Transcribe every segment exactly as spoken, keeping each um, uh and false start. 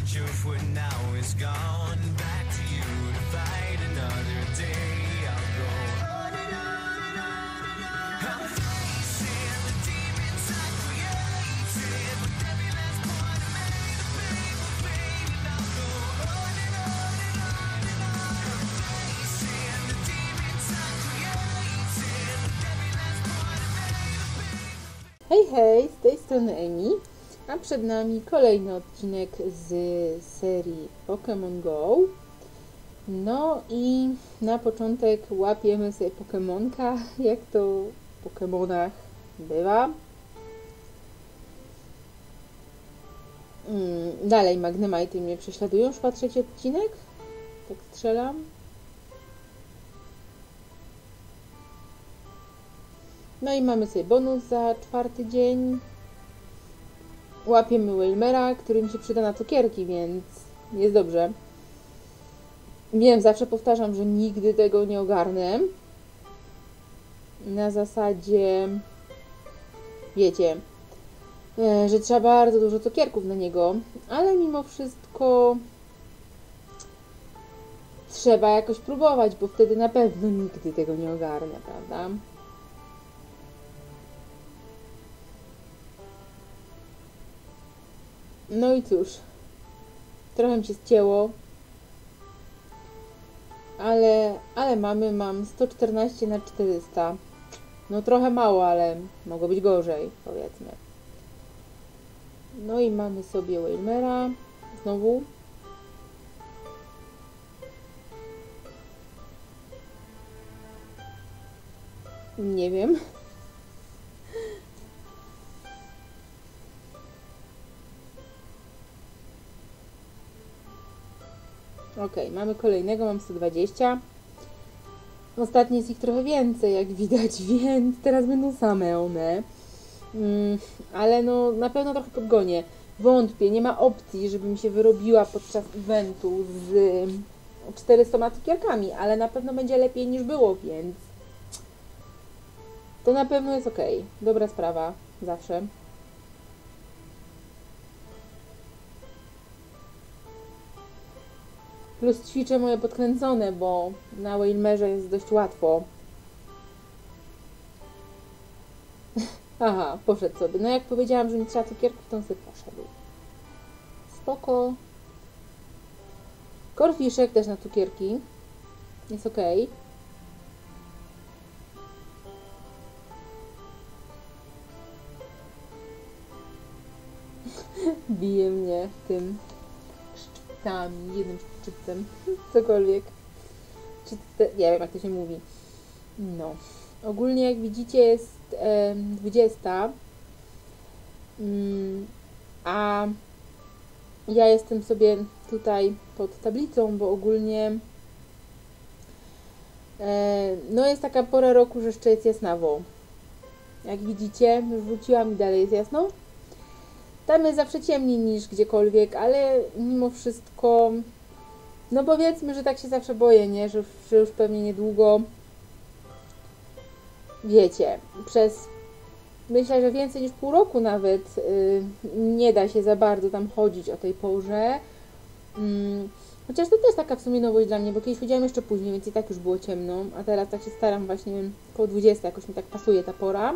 future for now is gone. Back to you to fight another day. I'll go on and on and on and on. I'm facing the demons I created with every last point I made of paper, baby. I'll go on and on and on and on. I'm facing the demons I created with every last point I made of paper. Hej, hej, z tej strony Emi, a przed nami kolejny odcinek z serii Pokémon Go. No i na początek łapiemy sobie Pokémonka, jak to w Pokémonach bywa. Mm, dalej Magnemite mnie prześladują, już chyba trzeci odcinek, tak strzelam. No i mamy sobie bonus za czwarty dzień. Łapiemy Wailmera, który mi się przyda na cukierki, więc jest dobrze. Wiem, zawsze powtarzam, że nigdy tego nie ogarnę. Na zasadzie, wiecie, że trzeba bardzo dużo cukierków na niego, ale mimo wszystko trzeba jakoś próbować, bo wtedy na pewno nigdy tego nie ogarnę, prawda? No i cóż, trochę mi się ścięło, ale, ale mamy, mam sto czternaście na czterysta. No trochę mało, ale mogło być gorzej, powiedzmy. No i mamy sobie Wailmera, znowu. Nie wiem. Ok, mamy kolejnego, mam sto dwadzieścia. Ostatnio jest ich trochę więcej, jak widać, więc teraz będą same one. Mm, ale no, na pewno trochę podgonię. Wątpię, nie ma opcji, żebym się wyrobiła podczas eventu z czterystoma cukierkami, ale na pewno będzie lepiej niż było, więc to na pewno jest ok. Dobra sprawa, zawsze. Plus ćwiczę moje podkręcone, bo na Wailmerze jest dość łatwo. Aha, poszedł sobie. No jak powiedziałam, że nie trzeba cukierków, to on sobie poszedł. Spoko. Corfiszek też na cukierki. Jest ok. Bije mnie tym szczypcami, jednym szczypcem, cokolwiek. Szczypce, nie wiem jak to się mówi. No. Ogólnie jak widzicie jest e, dwudziesta. Mm, a ja jestem sobie tutaj pod tablicą, bo ogólnie e, no jest taka pora roku, że jeszcze jest jasnawo. Jak widzicie, już wróciłam i dalej jest jasno. Tam jest zawsze ciemniej niż gdziekolwiek, ale mimo wszystko, no powiedzmy, że tak się zawsze boję, nie? Że, że już pewnie niedługo, wiecie, przez, myślę, że więcej niż pół roku nawet yy, nie da się za bardzo tam chodzić o tej porze. Yy, chociaż to też taka w sumie nowość dla mnie, bo kiedyś chodziłam jeszcze później, więc i tak już było ciemno, a teraz tak się staram właśnie koło dwudziestej, jakoś mi tak pasuje ta pora.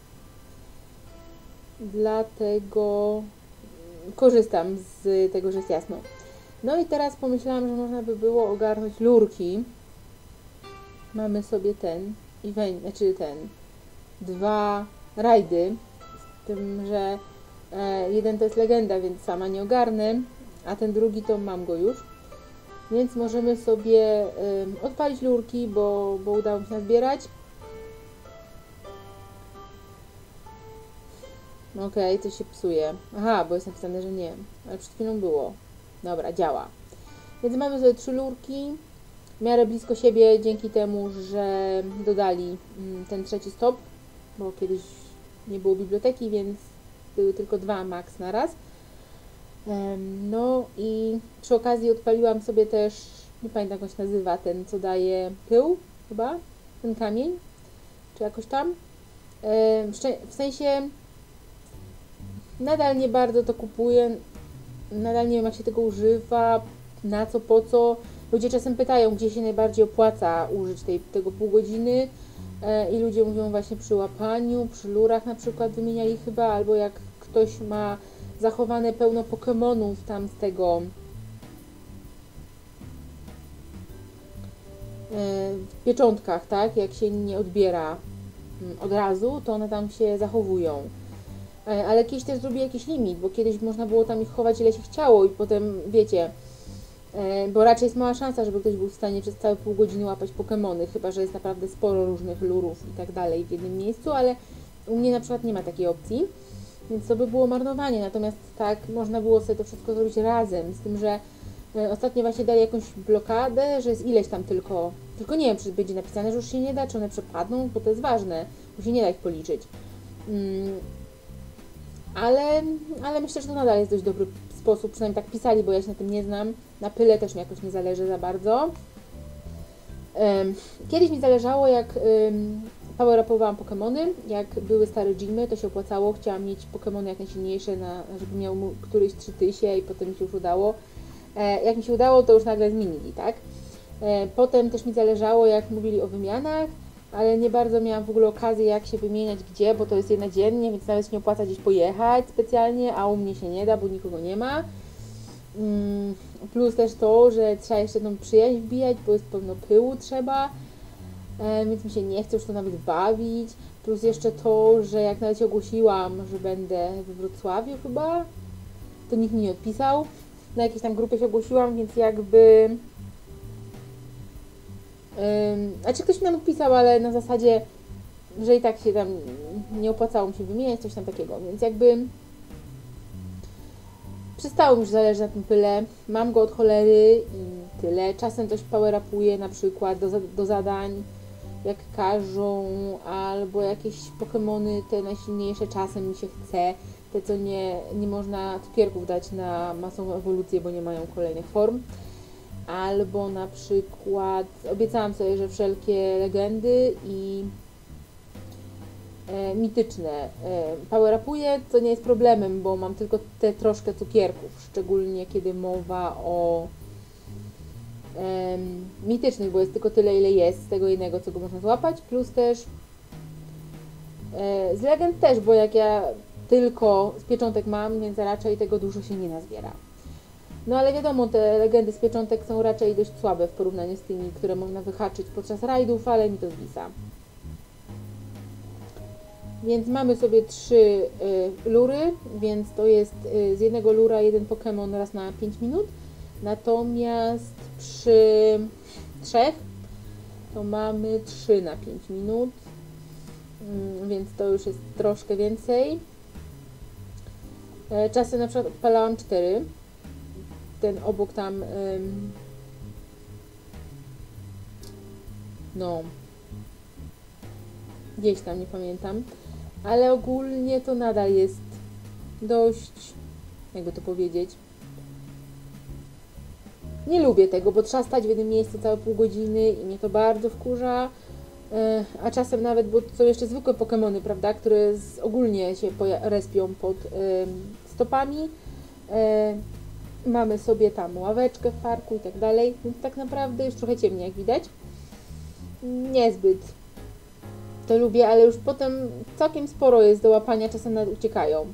Dlatego korzystam z tego, że jest jasno. No i teraz pomyślałam, że można by było ogarnąć lurki. Mamy sobie ten event, znaczy ten dwa rajdy, z tym, że e, jeden to jest legenda, więc sama nie ogarnę, a ten drugi to mam go już. Więc możemy sobie e, odpalić lurki, bo, bo udało mi się nazbierać. Okej, okay, coś się psuje. Aha, bo jest napisane, że nie. Ale przed chwilą było. Dobra, działa. Więc mamy sobie trzy lurki. W miarę blisko siebie, dzięki temu, że dodali ten trzeci stop. Bo kiedyś nie było biblioteki, więc były tylko dwa max na raz. No i przy okazji odpaliłam sobie też, nie pamiętam jak on się nazywa, ten co daje pył chyba. Ten kamień. Czy jakoś tam. W sensie nadal nie bardzo to kupuję, nadal nie wiem, jak się tego używa, na co, po co. Ludzie czasem pytają, gdzie się najbardziej opłaca użyć tej, tego pół godziny e, i ludzie mówią właśnie przy łapaniu, przy lurach na przykład wymieniali chyba, albo jak ktoś ma zachowane pełno Pokemonów tam z tego w pieczątkach, tak, jak się nie odbiera od razu, to one tam się zachowują. Ale kiedyś też zrobię jakiś limit, bo kiedyś można było tam ich chować ile się chciało i potem, wiecie, bo raczej jest mała szansa, żeby ktoś był w stanie przez całe pół godziny łapać Pokemony, chyba że jest naprawdę sporo różnych lurów i tak dalej w jednym miejscu, ale u mnie na przykład nie ma takiej opcji, więc to by było marnowanie, natomiast tak, można było sobie to wszystko zrobić razem, z tym, że ostatnio właśnie dali jakąś blokadę, że jest ileś tam tylko, tylko nie wiem, czy będzie napisane, że już się nie da, czy one przepadną, bo to jest ważne, bo się nie da ich policzyć. Mm, ale, ale myślę, że to nadal jest dość dobry sposób, przynajmniej tak pisali, bo ja się na tym nie znam. Na pyle też mi jakoś nie zależy za bardzo. Um, kiedyś mi zależało, jak um, power-upowałam Pokemony, jak były stare gymy, to się opłacało, chciałam mieć Pokemony jak najsilniejsze, na, żeby miał mu któryś trzy tysiące i potem mi się już udało. E, jak mi się udało, to już nagle zmienili, tak? E, potem też mi zależało, jak mówili o wymianach, ale nie bardzo miałam w ogóle okazji, jak się wymieniać gdzie, bo to jest jedna dziennie, więc nawet się nie opłaca gdzieś pojechać specjalnie, a u mnie się nie da, bo nikogo nie ma. Mm, plus też to, że trzeba jeszcze tą przyjaźń wbijać, bo jest pełno pyłu trzeba, e, więc mi się nie chce już to nawet bawić. Plus jeszcze to, że jak nawet się ogłosiłam, że będę we Wrocławiu chyba, to nikt mi nie odpisał. Na jakiejś tam grupie się ogłosiłam, więc jakby... Ym, a czy ktoś mi nam odpisał, ale na zasadzie, że i tak się tam nie opłacało mi się wymieniać, coś tam takiego, więc jakby przestało mi już zależeć na tym pyle, mam go od cholery i tyle. Czasem coś power-upuję na przykład do, do zadań, jak każą, albo jakieś Pokemony te najsilniejsze czasem mi się chce, te co nie, nie można cukierków dać na masową ewolucję, bo nie mają kolejnych form. Albo na przykład obiecałam sobie, że wszelkie legendy i e, mityczne e, power-upuję, co nie jest problemem, bo mam tylko te troszkę cukierków, szczególnie kiedy mowa o e, mitycznych, bo jest tylko tyle, ile jest z tego jednego, co go można złapać, plus też e, z legend też, bo jak ja tylko z pieczątek mam, więc raczej tego dużo się nie nazbiera. No ale wiadomo, te legendy z pieczątek są raczej dość słabe w porównaniu z tymi, które można wyhaczyć podczas rajdów, ale mi to zwisa. Więc mamy sobie trzy y, lury, więc to jest y, z jednego lura jeden Pokémon raz na pięć minut. Natomiast przy trzech to mamy trzy na pięć minut, y, więc to już jest troszkę więcej. Y, czasem na przykład odpalałam cztery. Ten obok tam, ym, no, gdzieś tam, nie pamiętam, ale ogólnie to nadal jest dość, jakby to powiedzieć, nie lubię tego, bo trzeba stać w jednym miejscu całe pół godziny i mnie to bardzo wkurza, yy, a czasem nawet, bo są jeszcze zwykłe Pokemony, prawda, które z, ogólnie się respią pod yy, stopami, yy, mamy sobie tam ławeczkę w parku i tak dalej, więc tak naprawdę już trochę ciemniej, jak widać. Niezbyt to lubię, ale już potem całkiem sporo jest do łapania, czasem nawet uciekają.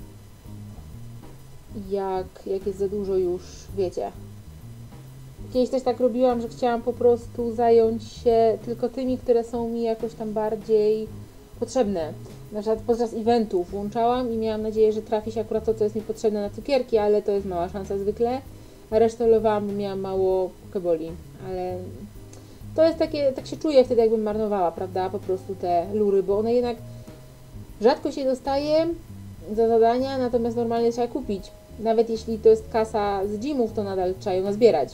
Jak, jak jest za dużo już, wiecie. Kiedyś też tak robiłam, że chciałam po prostu zająć się tylko tymi, które są mi jakoś tam bardziej potrzebne. Na przykład podczas eventów włączałam i miałam nadzieję, że trafi się akurat to, co jest mi potrzebne na cukierki, ale to jest mała szansa zwykle. A resztę lowałam, bo miałam mało pokeboli, ale to jest takie, tak się czuję wtedy, jakbym marnowała, prawda, po prostu te lury, bo one jednak rzadko się dostaje za zadania, natomiast normalnie trzeba kupić. Nawet jeśli to jest kasa z gymów, to nadal trzeba ją nazbierać.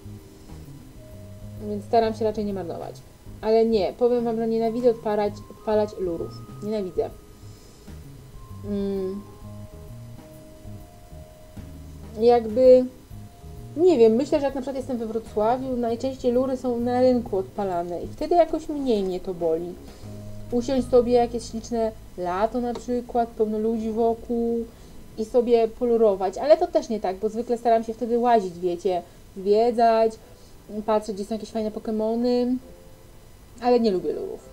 Więc staram się raczej nie marnować. Ale nie, powiem Wam, że nienawidzę odpalać, odpalać lurów. Nienawidzę. Mm. Jakby, nie wiem, myślę, że jak na przykład jestem we Wrocławiu, najczęściej lury są na rynku odpalane i wtedy jakoś mniej mnie to boli. Usiąść sobie, jak jest śliczne lato na przykład, pełno ludzi wokół i sobie polurować, ale to też nie tak, bo zwykle staram się wtedy łazić, wiecie, zwiedzać, patrzeć, gdzie są jakieś fajne Pokemony, ale nie lubię lurów.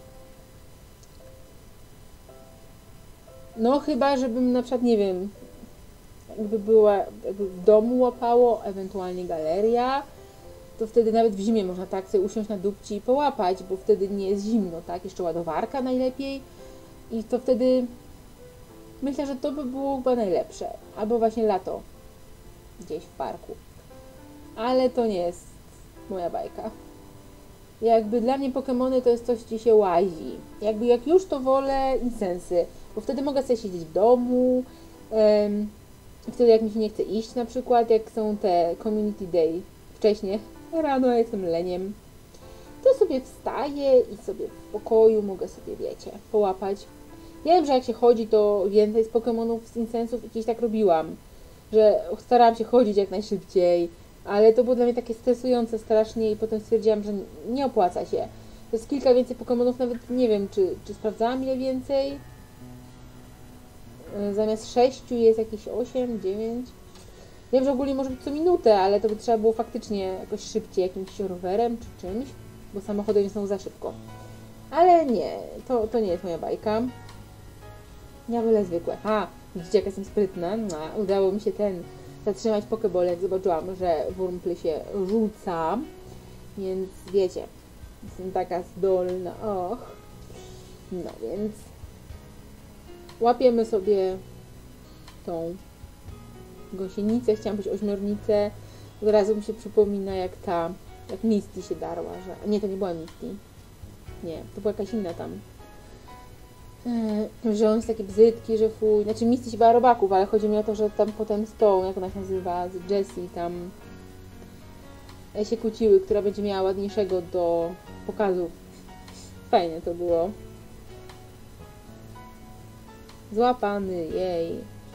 No chyba, żebym na przykład, nie wiem, jakby była, jakby w domu łapało, ewentualnie galeria, to wtedy nawet w zimie można tak sobie usiąść na dupci i połapać, bo wtedy nie jest zimno, tak? Jeszcze ładowarka najlepiej i to wtedy myślę, że to by było chyba najlepsze. Albo właśnie lato gdzieś w parku. Ale to nie jest moja bajka. Jakby dla mnie Pokemony to jest coś, gdzie się łazi. Jakby jak już to wolę Incensy, bo wtedy mogę sobie siedzieć w domu, um, wtedy jak mi się nie chce iść na przykład, jak są te Community Day wcześniej, rano ja jestem leniem, to sobie wstaję i sobie w pokoju mogę sobie, wiecie, połapać. Ja wiem, że jak się chodzi, to więcej z Pokemonów, z Incensów i kiedyś tak robiłam, że starałam się chodzić jak najszybciej, ale to było dla mnie takie stresujące strasznie i potem stwierdziłam, że nie opłaca się. To jest kilka więcej Pokemonów, nawet nie wiem, czy, czy sprawdzałam ile więcej. Zamiast sześciu jest jakieś osiem, dziewięć. Wiem, że ogólnie może być co minutę, ale to by trzeba było faktycznie jakoś szybciej, jakimś rowerem czy czymś, bo samochody nie są za szybko. Ale nie, to, to nie jest moja bajka. Ja wolę zwykłe. A, widzicie jak jestem sprytna? No, udało mi się ten zatrzymać Pokeball, jak zobaczyłam, że Wurmple się rzuca. Więc wiecie, jestem taka zdolna. Och. No więc łapiemy sobie tą gąsienicę, chciałam być ośmiornicę. Od razu mi się przypomina jak ta, jak Misty się darła, że... Nie, to nie była Misty. Nie, to była jakaś inna tam. Yy, że on jest taki brzydki, że fuj. Znaczy Misty się bała robaków, ale chodzi mi o to, że tam potem z tą, jak ona się nazywa, z Jessie tam się kłóciły, która będzie miała ładniejszego do pokazów. Fajnie to było. Złapany, jej.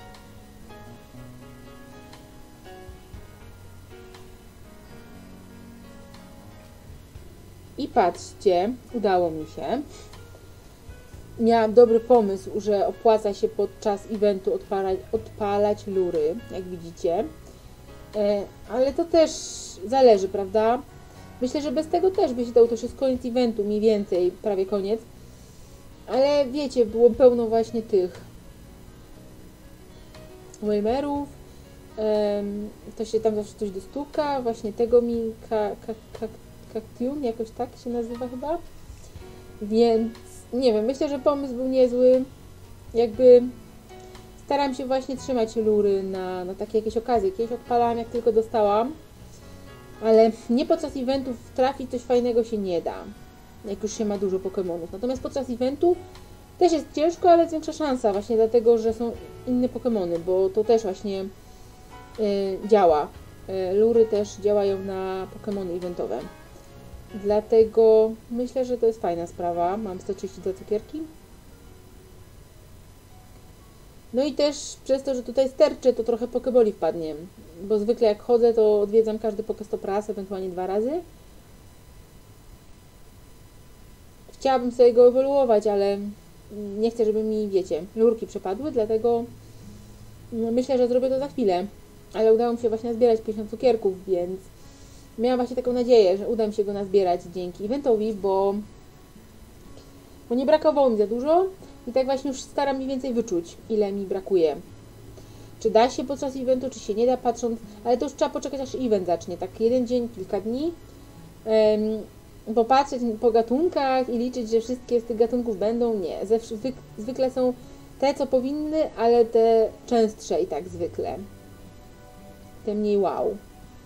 I patrzcie, udało mi się. Miałam dobry pomysł, że opłaca się podczas eventu odpalać, odpalać lury, jak widzicie. E, ale to też zależy, prawda? Myślę, że bez tego też by się dało, to już jest koniec eventu, mniej więcej, prawie koniec. Ale wiecie, było pełno właśnie tych Waymerów. Um, to się tam zawsze coś dostuka. Właśnie tego mi ka, ka, ka, Cactiun, jakoś tak się nazywa chyba. Więc nie wiem, myślę, że pomysł był niezły. Jakby staram się właśnie trzymać lury na, na takie jakieś okazje. Kiedyś odpalałam jak tylko dostałam. Ale nie podczas eventów trafić coś fajnego się nie da. Jak już się ma dużo Pokemonów. Natomiast podczas eventu też jest ciężko, ale jest większa szansa. Właśnie dlatego, że są inne Pokemony. Bo to też właśnie yy, działa. Yy, lury też działają na Pokemony eventowe. Dlatego myślę, że to jest fajna sprawa. Mam sto trzydzieści dwa cukierki. No i też przez to, że tutaj sterczę, to trochę pokeboli wpadnie. Bo zwykle jak chodzę, to odwiedzam każdy Pokestop raz, ewentualnie dwa razy. Chciałabym sobie go ewoluować, ale nie chcę, żeby mi, wiecie, lurki przepadły, dlatego myślę, że zrobię to za chwilę. Ale udało mi się właśnie nazbierać pięćdziesiąt cukierków, więc miałam właśnie taką nadzieję, że uda mi się go nazbierać dzięki eventowi, bo, bo nie brakowało mi za dużo i tak właśnie już staram mniej więcej wyczuć, ile mi brakuje. Czy da się podczas eventu, czy się nie da, patrząc, ale to już trzeba poczekać, aż event zacznie, tak jeden dzień, kilka dni, um, popatrzeć po gatunkach i liczyć, że wszystkie z tych gatunków będą, nie. Zwyk, zwykle są te, co powinny, ale te częstsze i tak zwykle. Te mniej wow.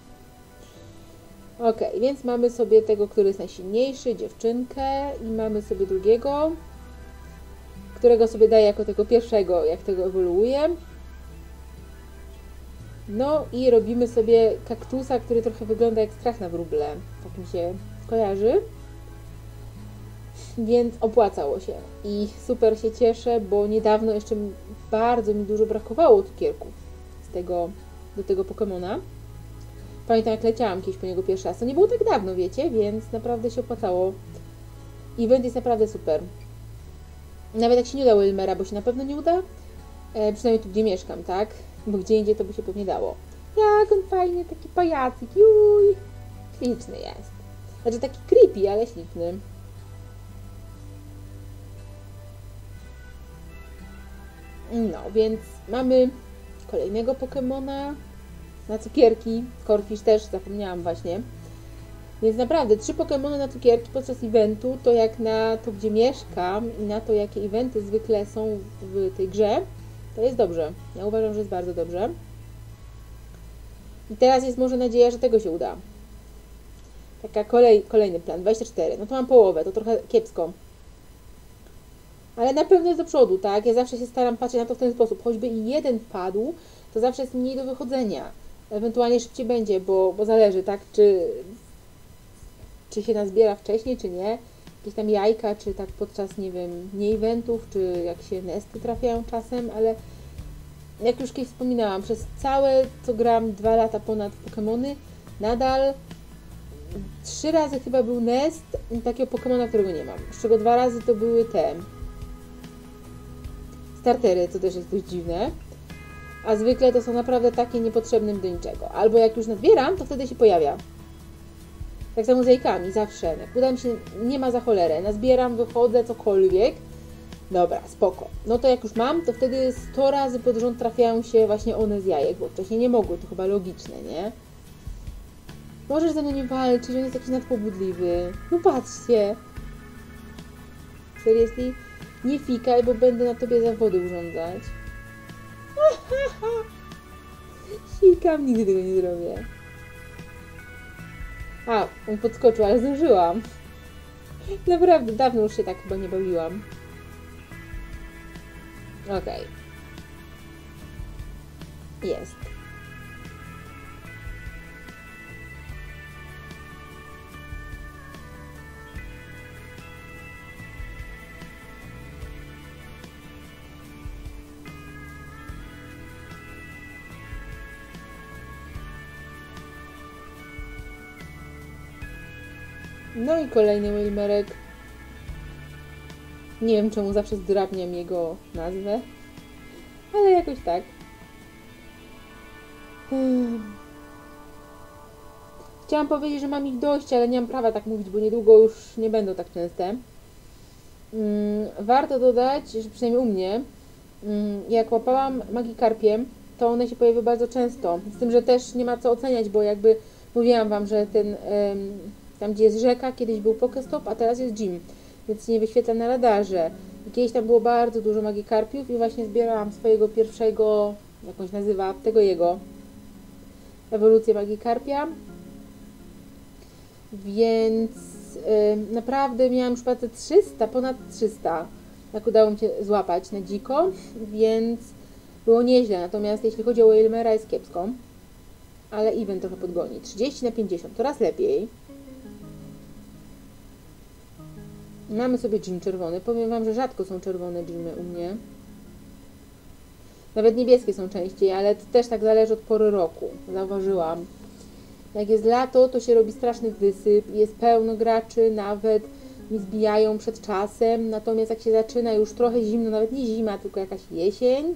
Ok, więc mamy sobie tego, który jest najsilniejszy, dziewczynkę i mamy sobie drugiego, którego sobie daję jako tego pierwszego, jak tego ewoluuje. No i robimy sobie kaktusa, który trochę wygląda jak strach na wróble, tak mi się kojarzy. Więc opłacało się i super się cieszę, bo niedawno jeszcze bardzo mi dużo brakowało cukierków z tego, do tego Pokemona. Pamiętam jak leciałam kiedyś po niego pierwszy raz. To nie było tak dawno, wiecie, więc naprawdę się opłacało. Event jest naprawdę super. Nawet jak się nie uda Wilmera, bo się na pewno nie uda, E, przynajmniej tu, gdzie mieszkam, tak? Bo gdzie indziej to by się pewnie dało. Jak on fajny, taki pajacyk, juj. Śliczny jest. Znaczy taki creepy, ale śliczny. No, więc mamy kolejnego Pokemona na cukierki. Corfish też zapomniałam właśnie. Więc naprawdę, trzy Pokemony na cukierki podczas eventu, to jak na to, gdzie mieszkam i na to, jakie eventy zwykle są w tej grze, to jest dobrze. Ja uważam, że jest bardzo dobrze. I teraz jest może nadzieja, że tego się uda. Taka kolej, kolejny plan, dwadzieścia cztery. No to mam połowę, to trochę kiepsko. Ale na pewno jest do przodu, tak? Ja zawsze się staram patrzeć na to w ten sposób. Choćby i jeden wpadł, to zawsze jest mniej do wychodzenia. Ewentualnie szybciej będzie, bo, bo zależy, tak? Czy, czy się nazbiera wcześniej, czy nie. Jakieś tam jajka, czy tak podczas, nie wiem, nie eventów, czy jak się nesty trafiają czasem, ale jak już kiedyś wspominałam, przez całe, co gram, dwa lata ponad w Pokemony, nadal trzy razy chyba był nest takiego Pokemona, którego nie mam. Z czego dwa razy to były te startery, co też jest dość dziwne. A zwykle to są naprawdę takie niepotrzebne do niczego. Albo jak już nadbieram, to wtedy się pojawia. Tak samo z jajkami, zawsze. Jak uda mi się, nie ma za cholerę. Nazbieram, wychodzę, cokolwiek. Dobra, spoko. No to jak już mam, to wtedy sto razy pod rząd trafiają się właśnie one z jajek, bo wcześniej nie mogły, to chyba logiczne, nie? Możesz ze mną nie walczyć, on jest jakiś nadpobudliwy. No patrzcie. Seriously? Nie fikaj, bo będę na tobie zawody urządzać. Sikam, nigdy tego nie zrobię. A, on podskoczył, ale zdążyłam. Naprawdę, dawno już się tak chyba nie bawiłam. Okej. Okay. Jest. No i kolejny Wilmerek. Nie wiem, czemu zawsze zdrabniam jego nazwę, ale jakoś tak. Hmm. Chciałam powiedzieć, że mam ich dość, ale nie mam prawa tak mówić, bo niedługo już nie będą tak częste. Hmm. Warto dodać, że przynajmniej u mnie, hmm, jak łapałam Magikarpiem, to one się pojawiły bardzo często. Z tym, że też nie ma co oceniać, bo jakby mówiłam Wam, że ten... Um, tam, gdzie jest rzeka, kiedyś był Pokestop, a teraz jest gym, więc nie wyświetla na radarze. I kiedyś tam było bardzo dużo Magikarpiów i właśnie zbierałam swojego pierwszego, jak on się nazywa, tego jego, ewolucję Magikarpia. Więc yy, naprawdę miałam już prawie trzysta, ponad trzysta, jak udało mi się złapać na dziko, więc było nieźle. Natomiast jeśli chodzi o Wilmera, jest kiepsko, ale event trochę podgoni. trzydzieści na pięćdziesiąt, coraz lepiej. Mamy sobie gym czerwony. Powiem Wam, że rzadko są czerwone gymy u mnie. Nawet niebieskie są częściej, ale to też tak zależy od pory roku. Zauważyłam. Jak jest lato, to się robi straszny wysyp. Jest pełno graczy, nawet mi zbijają przed czasem. Natomiast jak się zaczyna już trochę zimno, nawet nie zima, tylko jakaś jesień,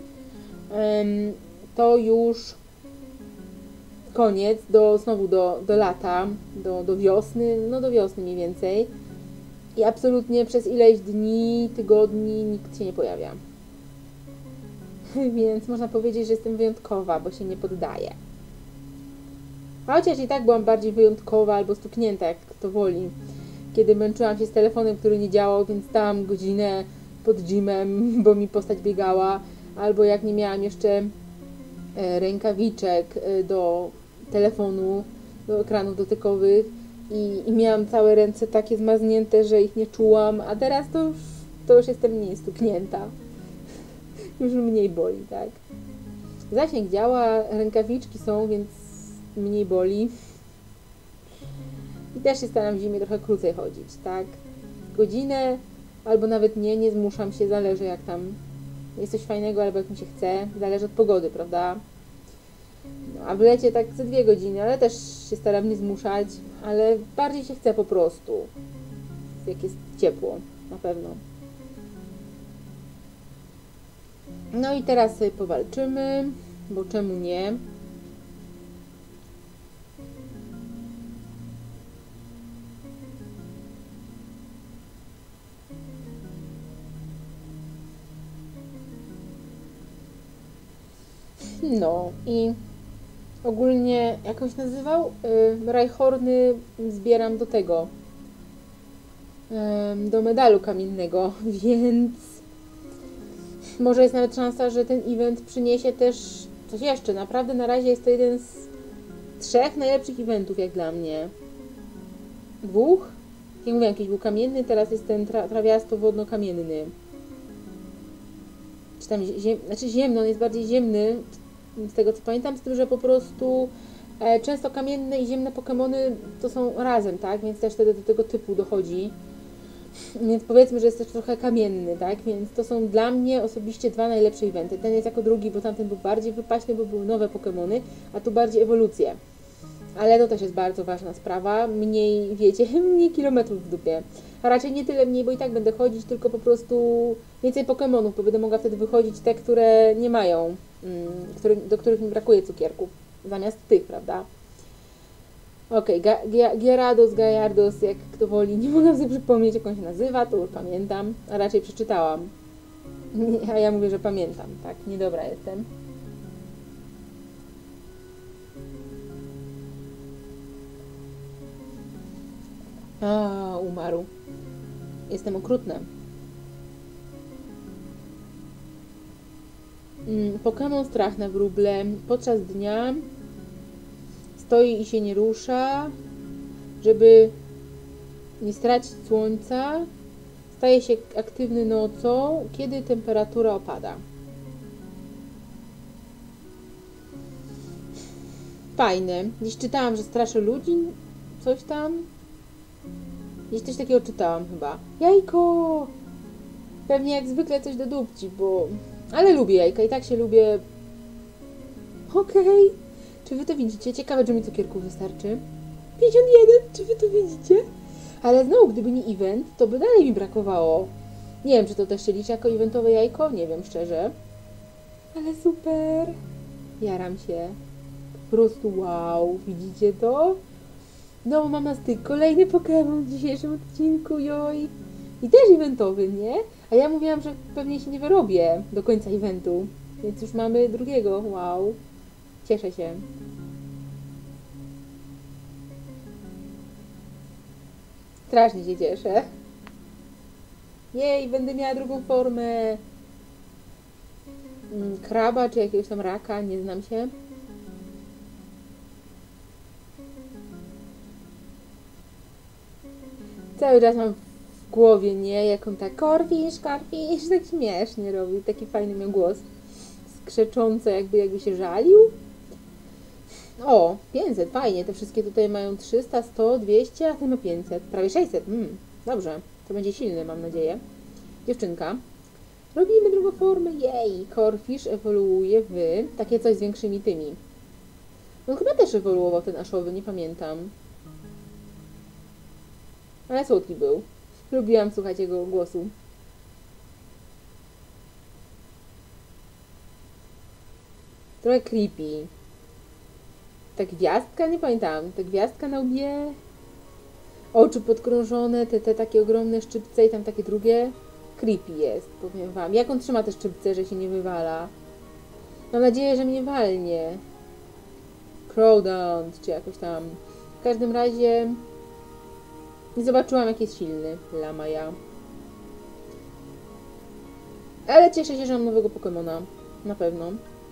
to już koniec, do, znowu do, do lata, do, do wiosny, no do wiosny mniej więcej. I absolutnie przez ileś dni, tygodni nikt się nie pojawia. Więc można powiedzieć, że jestem wyjątkowa, bo się nie poddaję. Chociaż i tak byłam bardziej wyjątkowa albo stuknięta, jak kto woli. Kiedy męczyłam się z telefonem, który nie działał, więc stałam godzinę pod gymem, bo mi postać biegała. Albo jak nie miałam jeszcze rękawiczek do telefonu, do ekranów dotykowych, I, I miałam całe ręce takie zmarznięte, że ich nie czułam, a teraz to już, to już jestem mniej stuknięta. Już mniej boli, tak? Zasięg działa, rękawiczki są, więc mniej boli. I też się staram w zimie trochę krócej chodzić, tak? Godzinę, albo nawet nie, nie zmuszam się, zależy jak tam jest coś fajnego, albo jak mi się chce, zależy od pogody, prawda? No, a w lecie tak ze dwie godziny, ale też się staram nie zmuszać, ale bardziej się chce po prostu, jak jest ciepło, na pewno. No i teraz sobie powalczymy, bo czemu nie? No i ogólnie, jak on się nazywał? Yy, Rajhorny zbieram do tego, yy, do medalu kamiennego, więc może jest nawet szansa, że ten event przyniesie też coś jeszcze. Naprawdę na razie jest to jeden z trzech najlepszych eventów jak dla mnie. Dwóch? Jak mówię, jakiś był kamienny, teraz jest ten tra trawiasto-wodno-kamienny. Czy tam ziem... Znaczy ziemny, on jest bardziej ziemny, z tego co pamiętam, z tym, że po prostu e, często kamienne i ziemne Pokemony to są razem, tak? Więc też wtedy do tego typu dochodzi. Więc powiedzmy, że jest też trochę kamienny, tak? Więc to są dla mnie osobiście dwa najlepsze eventy. Ten jest jako drugi, bo tamten był bardziej wypaśny, bo były nowe Pokemony, a tu bardziej ewolucje. Ale to też jest bardzo ważna sprawa. Mniej, wiecie, mniej kilometrów w dupie. A raczej nie tyle mniej, bo i tak będę chodzić, tylko po prostu więcej Pokemonów, bo będę mogła wtedy wychodzić te, które nie mają, mm, który, do których mi brakuje cukierków, zamiast tych, prawda? Okej, okay, Gyarados, Gyarados, jak kto woli, nie mogę sobie przypomnieć, jak on się nazywa, to już pamiętam, a raczej przeczytałam. A ja mówię, że pamiętam, tak, niedobra jestem. A, umarł. Jestem okrutna. Mm, Pokémon strach na wróble. Podczas dnia stoi i się nie rusza, żeby nie stracić słońca. Staje się aktywny nocą, kiedy temperatura opada. Fajne. Gdzieś czytałam, że straszy ludzi. Coś tam. Gdzieś coś takiego czytałam chyba. Jajko! Pewnie jak zwykle coś do dupci, bo... Ale lubię jajka i tak się lubię. Okej. Okay. Czy wy to widzicie? Ciekawe, czy mi cukierków wystarczy. pięćdziesiąt jeden! Czy wy to widzicie? Ale znowu, gdyby nie event, to by dalej mi brakowało. Nie wiem, czy to też się liczy jako eventowe jajko. Nie wiem, szczerze. Ale super! Jaram się. Po prostu wow. Widzicie to? No, mam na styk kolejny Pokémon w dzisiejszym odcinku, joj. I też eventowy, nie? A ja mówiłam, że pewnie się nie wyrobię do końca eventu. Więc już mamy drugiego, wow. Cieszę się. Strasznie się cieszę. Jej, będę miała drugą formę. Kraba, czy jakiegoś tam raka, nie znam się. Cały czas mam w głowie, nie? Jak on tak korfisz, korfisz, tak śmiesznie robi. Taki fajny miał głos. Skrzeczący, jakby, jakby się żalił. O, pięćset, fajnie. Te wszystkie tutaj mają trzysta, sto, dwieście, a ten ma pięćset. Prawie sześćset. Mm, dobrze. To będzie silny, mam nadzieję. Dziewczynka. Robimy drugą formę. Jej! Corphish ewoluuje w takie coś z większymi tymi. On chyba też ewoluował, ten aszowy, nie pamiętam. Ale słodki był. Lubiłam słuchać jego głosu. Trochę creepy. Ta gwiazdka, nie pamiętam. Ta gwiazdka na łbie. Oczy podkrążone, te, te takie ogromne szczypce i tam takie drugie. Creepy jest, powiem wam. Jak on trzyma te szczypce, że się nie wywala? Mam nadzieję, że mnie walnie. Crowdont, czy jakoś tam. W każdym razie... Nie zobaczyłam, jak jest silny Lamaja. Ale cieszę się, że mam nowego Pokemona. Na pewno.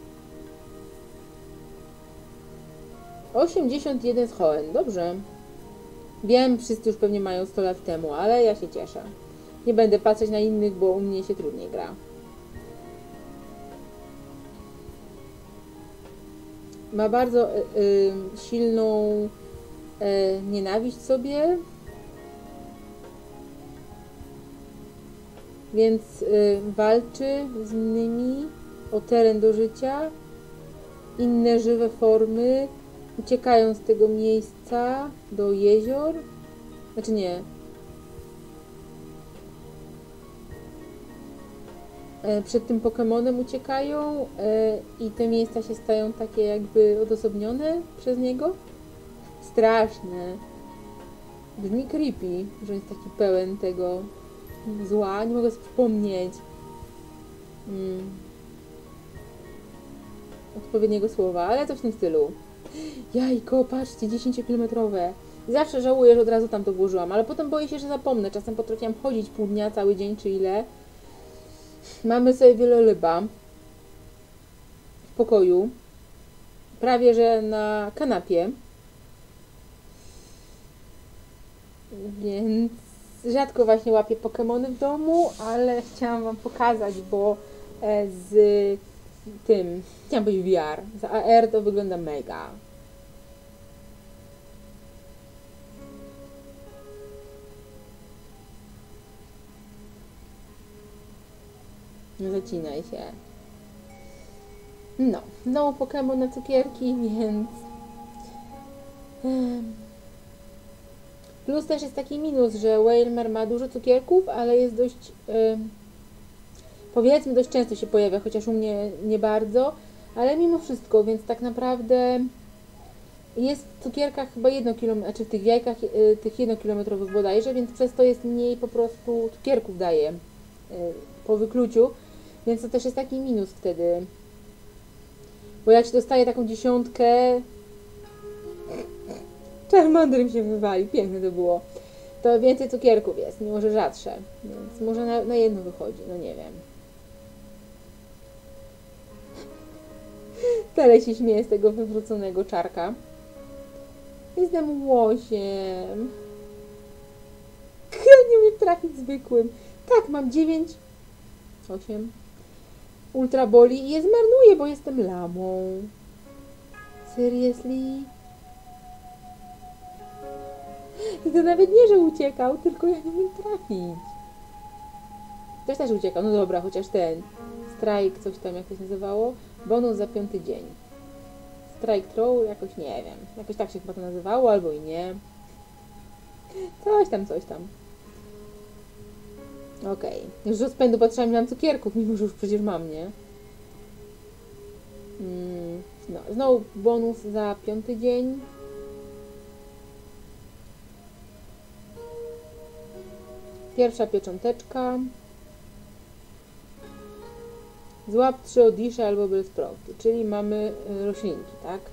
osiemdziesiąt jeden z Hoenn. Dobrze. Wiem, wszyscy już pewnie mają sto lat temu, ale ja się cieszę. Nie będę patrzeć na innych, bo u mnie się trudniej gra. Ma bardzo y, y, silną y, nienawiść sobie. Więc y, walczy z innymi o teren do życia. Inne żywe formy uciekają z tego miejsca do jezior. Znaczy nie. e, przed tym Pokemonem uciekają e, i te miejsca się stają takie jakby odosobnione przez niego. Straszne. Brzmi creepy, że jest taki pełen tego zła. Nie mogę sobie przypomnieć hmm, odpowiedniego słowa, ale coś w tym stylu. Jajko, patrzcie, dziesięciokilometrowe. Zawsze żałuję, że od razu tam to włożyłam, ale potem boję się, że zapomnę. Czasem potrafiłam chodzić pół dnia, cały dzień czy ile. Mamy sobie wieloryba w pokoju. Prawie, że na kanapie. Więc rzadko właśnie łapię Pokemony w domu, ale chciałam wam pokazać, bo e, z tym, chciałam powiedzieć V R, z A R to wygląda mega. Nie zacinaj się. No, znowu Pokémon na cukierki, więc... Plus też jest taki minus, że Wailmer ma dużo cukierków, ale jest dość... Powiedzmy, dość często się pojawia, chociaż u mnie nie bardzo, ale mimo wszystko, więc tak naprawdę... Jest w cukierkach chyba jednokilometrowych, znaczy w tych jajkach tych jednokilometrowych bodajże, więc przez to jest mniej po prostu cukierków daje po wykluciu. Więc to też jest taki minus wtedy. Bo jak się dostaje taką dziesiątkę... Charmander mi się wywalił, piękne to było. To więcej cukierków jest, mimo że rzadsze. Więc może na, na jedno wychodzi, no nie wiem. Dalej się śmieję z tego wywróconego czarka. Jestem łosiem. Nie umiem trafić zwykłym. Tak, mam dziewięć... osiem... Ultra boli i je zmarnuję, bo jestem lamą. Seriously? I to nawet nie, że uciekał, tylko ja nie umiem trafić. Też też uciekał, no dobra, chociaż ten strike, coś tam, jak to się nazywało, bonus za piąty dzień. Strike throw, jakoś nie wiem, jakoś tak się chyba to nazywało, albo i nie. Coś tam, coś tam. Okej. Okay. Już z rozpędu patrzyłam, nie mam cukierków, mimo że już przecież mam, nie? Mm, no, znowu bonus za piąty dzień. Pierwsza piecząteczka. Złap trzy Odisze albo Bellsprouty, czyli mamy roślinki, tak?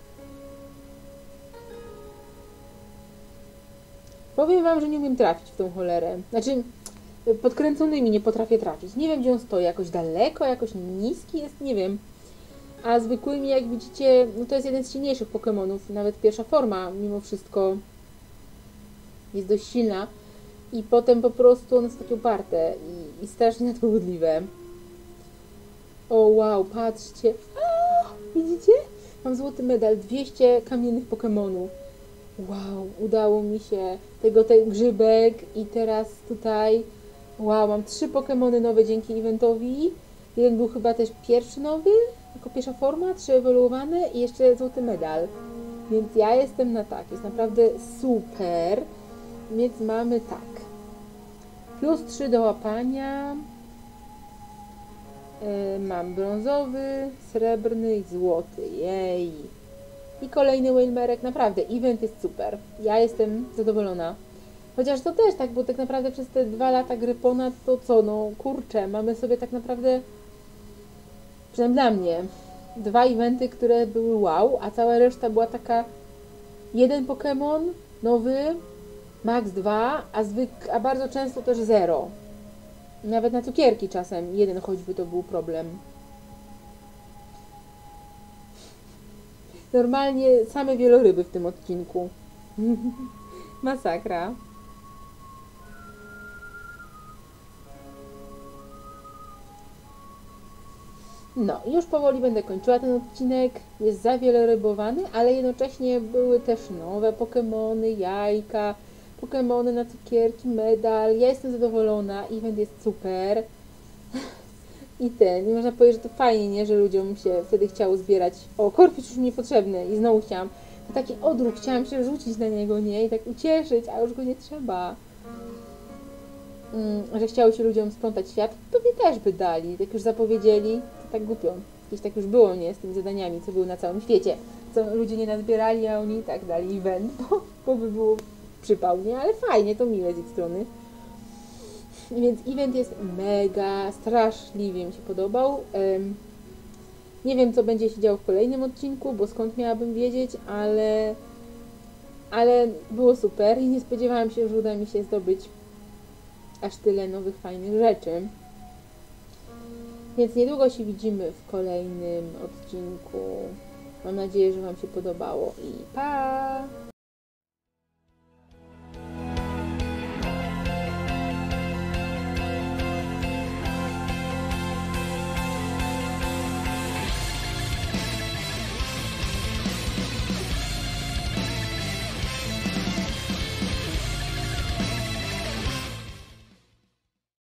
Powiem wam, że nie umiem trafić w tą cholerę. Znaczy, podkręconymi nie potrafię trafić. Nie wiem, gdzie on stoi. Jakoś daleko, jakoś niski jest, nie wiem. A zwykłymi, jak widzicie, no to jest jeden z silniejszych Pokémonów. Nawet pierwsza forma, mimo wszystko, jest dość silna. I potem po prostu one są takie uparte i, i strasznie nadpobudliwe. O wow, patrzcie. A, widzicie? Mam złoty medal, dwieście kamiennych Pokémonów. Wow, udało mi się. Tego ten grzybek i teraz tutaj... Wow, mam trzy Pokémony nowe dzięki eventowi. Jeden był chyba też pierwszy nowy, jako pierwsza forma, trzy ewoluowane i jeszcze złoty medal. Więc ja jestem na tak, jest naprawdę super. Więc mamy tak. Plus trzy do łapania. Yy, mam brązowy, srebrny i złoty. Jej. I kolejny Wailmerek. Naprawdę, event jest super. Ja jestem zadowolona. Chociaż to też tak, bo tak naprawdę przez te dwa lata gry ponad to co, no kurczę, mamy sobie tak naprawdę, przynajmniej dla mnie, dwa eventy, które były wow, a cała reszta była taka jeden Pokémon nowy, max dwa, a, zwyk, a bardzo często też zero. Nawet na cukierki czasem jeden choćby to był problem. Normalnie same wieloryby w tym odcinku. Masakra. No, już powoli będę kończyła ten odcinek. Jest za wielorybowany, ale jednocześnie były też nowe Pokémony, jajka, Pokémony na cukierki, medal. Ja jestem zadowolona, event jest super. I ten, i można powiedzieć, że to fajnie, nie? Że ludziom się wtedy chciało zbierać. O, korpicz już mi niepotrzebny i znowu chciałam. To taki odruch, chciałam się rzucić na niego, nie? I tak ucieszyć, a już go nie trzeba. mm, że chciało się ludziom sprzątać świat, pewnie też by dali. Jak już zapowiedzieli, to tak głupio. Jakieś tak już było, nie? Z tymi zadaniami, co były na całym świecie. Co ludzie nie nazbierali, a oni i tak dali event, bo, bo by było przypał, nie? Ale fajnie, to miłe z ich strony. Więc event jest mega, straszliwie mi się podobał. Em, nie wiem, co będzie się działo w kolejnym odcinku, bo skąd miałabym wiedzieć, ale, ale było super i nie spodziewałam się, że uda mi się zdobyć aż tyle nowych, fajnych rzeczy. Więc niedługo się widzimy w kolejnym odcinku. Mam nadzieję, że Wam się podobało i pa!